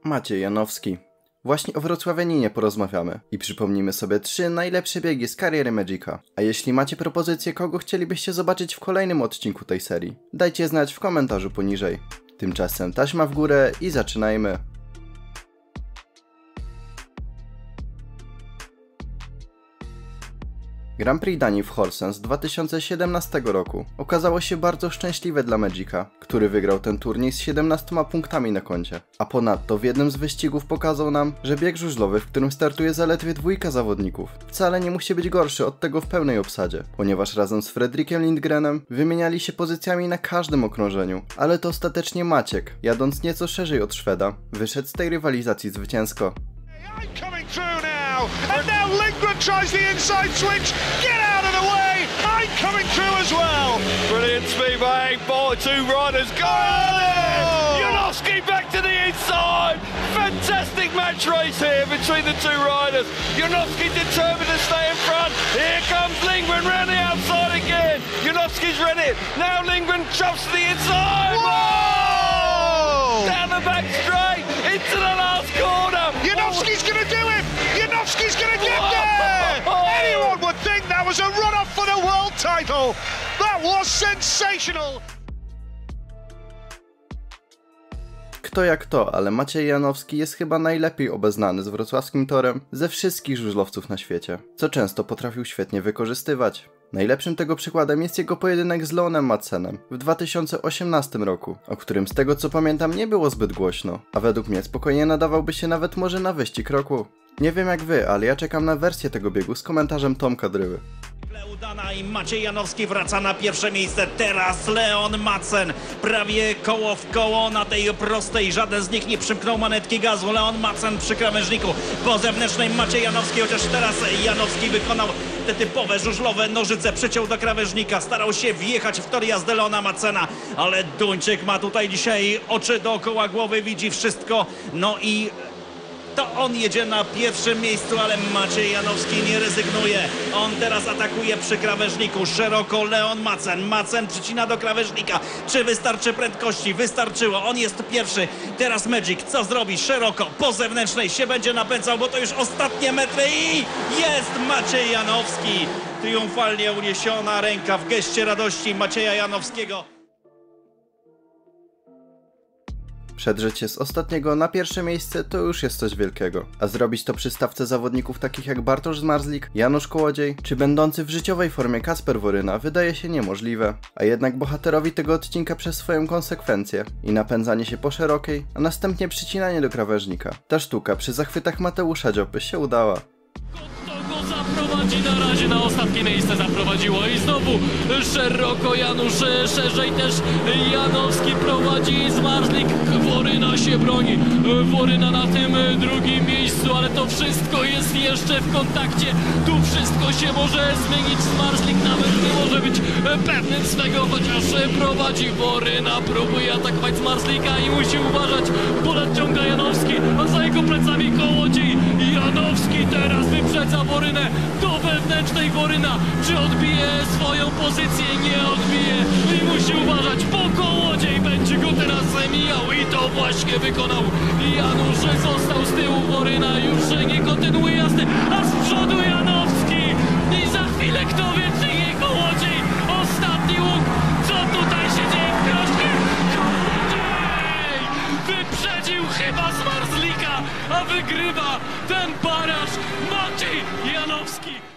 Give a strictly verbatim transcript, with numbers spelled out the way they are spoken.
Maciej Janowski. Właśnie o wrocławianinie porozmawiamy i przypomnimy sobie trzy najlepsze biegi z kariery Magica. A jeśli macie propozycję, kogo chcielibyście zobaczyć w kolejnym odcinku tej serii, dajcie znać w komentarzu poniżej. Tymczasem taśma w górę i zaczynajmy. Grand Prix Danii w Horsens z dwa tysiące siedemnastego roku okazało się bardzo szczęśliwe dla Magica, który wygrał ten turniej z siedemnastoma punktami na koncie. A ponadto w jednym z wyścigów pokazał nam, że bieg żużlowy, w którym startuje zaledwie dwójka zawodników, wcale nie musi być gorszy od tego w pełnej obsadzie, ponieważ razem z Fredrikiem Lindgrenem wymieniali się pozycjami na każdym okrążeniu, ale to ostatecznie Maciek, jadąc nieco szerzej od Szweda, wyszedł z tej rywalizacji zwycięsko. And now Lindgren tries the inside switch. Get out of the way. I'm coming through as well. Brilliant speed by Engvall. Two riders go. Oh! Janowski back to the inside. Fantastic match race here between the two riders. Janowski determined to stay in front. Here comes Lindgren round the outside again. Janowski's ready. Now Lindgren jumps to the inside. Whoa! Down the back straight into the last corner. Janowski's going to do it. Janowski's gonna get there! Anyone would think that was a run-up for the world title! That was sensational! Kto jak to, ale Maciej Janowski jest chyba najlepiej obeznany z wrocławskim torem ze wszystkich żużlowców na świecie, co często potrafił świetnie wykorzystywać. Najlepszym tego przykładem jest jego pojedynek z Leonem Madsenem w dwa tysiące osiemnastym roku, o którym z tego co pamiętam nie było zbyt głośno, a według mnie spokojnie nadawałby się nawet może na wyścig roku. Nie wiem jak wy, ale ja czekam na wersję tego biegu z komentarzem Tomka Dryły. Udana i Maciej Janowski wraca na pierwsze miejsce. Teraz Leon Madsen. Prawie koło w koło na tej prostej. Żaden z nich nie przymknął manetki gazu. Leon Madsen przy krawężniku. Po zewnętrznej Maciej Janowski, chociaż teraz Janowski wykonał te typowe żużlowe nożyce. Przyciął do krawężnika. Starał się wjechać w tor jazdy Leona Madsena. Ale Duńczyk ma tutaj dzisiaj oczy dookoła głowy. Widzi wszystko. No i... to on jedzie na pierwszym miejscu, ale Maciej Janowski nie rezygnuje. On teraz atakuje przy krawężniku. Szeroko Leon Madsen. Madsen przycina do krawężnika. Czy wystarczy prędkości? Wystarczyło. On jest pierwszy. Teraz Magic. Co zrobi? Szeroko. Po zewnętrznej się będzie napędzał, bo to już ostatnie metry i jest Maciej Janowski. Triumfalnie uniesiona ręka w geście radości Macieja Janowskiego. Przedrzeć się z ostatniego na pierwsze miejsce to już jest coś wielkiego, a zrobić to przy stawce zawodników takich jak Bartosz Zmarzlik, Janusz Kołodziej czy będący w życiowej formie Kacper Woryna wydaje się niemożliwe, a jednak bohaterowi tego odcinka przez swoją konsekwencję i napędzanie się po szerokiej, a następnie przycinanie do krawężnika, ta sztuka przy zachwytach Mateusza Dziopy się udała. Zaprowadzi na razie na ostatnie miejsce zaprowadziło i znowu szeroko Janusz, szerzej też Janowski prowadzi, Zmarzlik, Woryna się broni, Woryna na tym drugim miejscu, ale to wszystko jest jeszcze w kontakcie, tu wszystko się może zmienić, Zmarzlik nawet nie może być pewny swego, chociaż prowadzi, Woryna próbuje atakować Zmarzlika i musi uważać, bo nadciąga Janowski, a za jego plecami Kołodziej, Janowski teraz wyprzedza Worynę do wewnętrznej. Woryna, czy odbije swoją pozycję? Nie odbije i musi uważać, bo Kołodziej będzie go teraz mijał i to właśnie wykonał. Janusz został z tyłu, Woryna już nie kontynuuje jazdy, a z przodu Janowski i za chwilę kto wie czy nie Kołodziej, ostatni łuk, co tutaj się dzieje? Kołodziej wyprzedził chyba Zmarzlika, a wygrywa ten baraż Maciej Janowski.